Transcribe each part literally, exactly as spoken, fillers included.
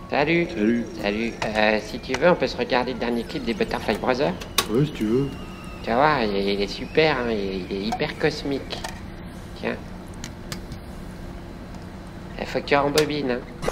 Salut. Salut. Salut. Euh, si tu veux, on peut se regarder le dernier clip des Butterfly Brothers. Ouais, si tu veux. Tu vas voir, il est, il est super, hein, il, est, il est hyper cosmique. Tiens. Il faut que tu rembobines, hein.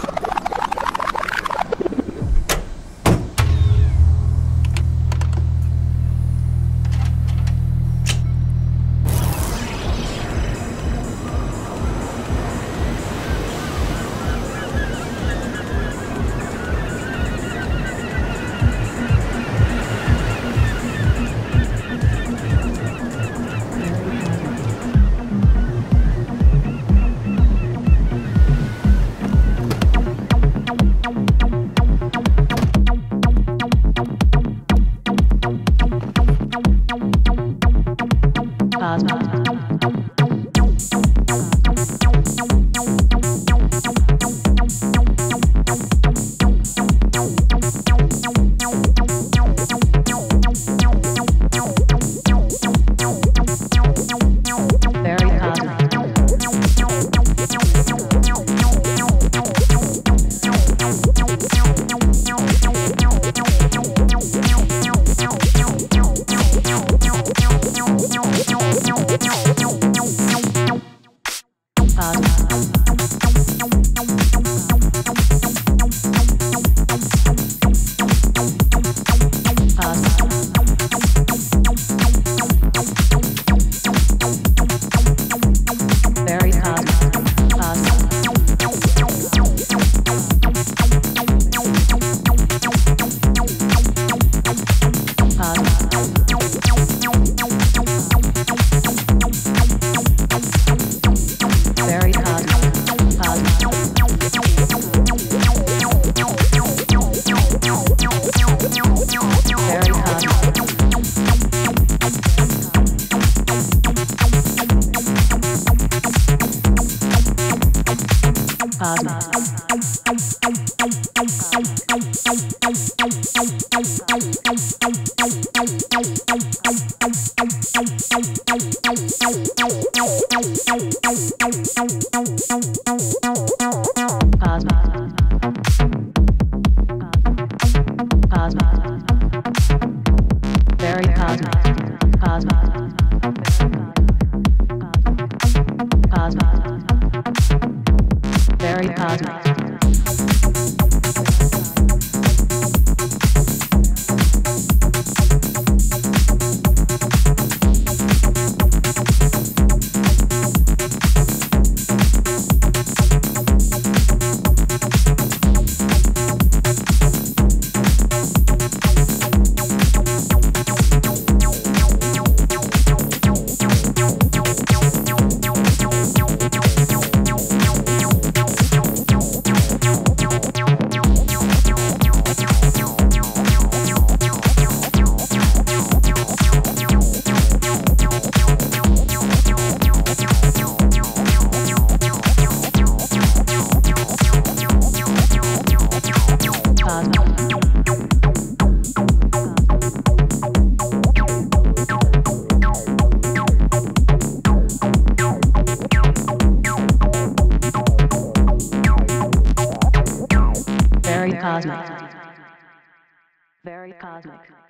Very cosmic. Very cosmic.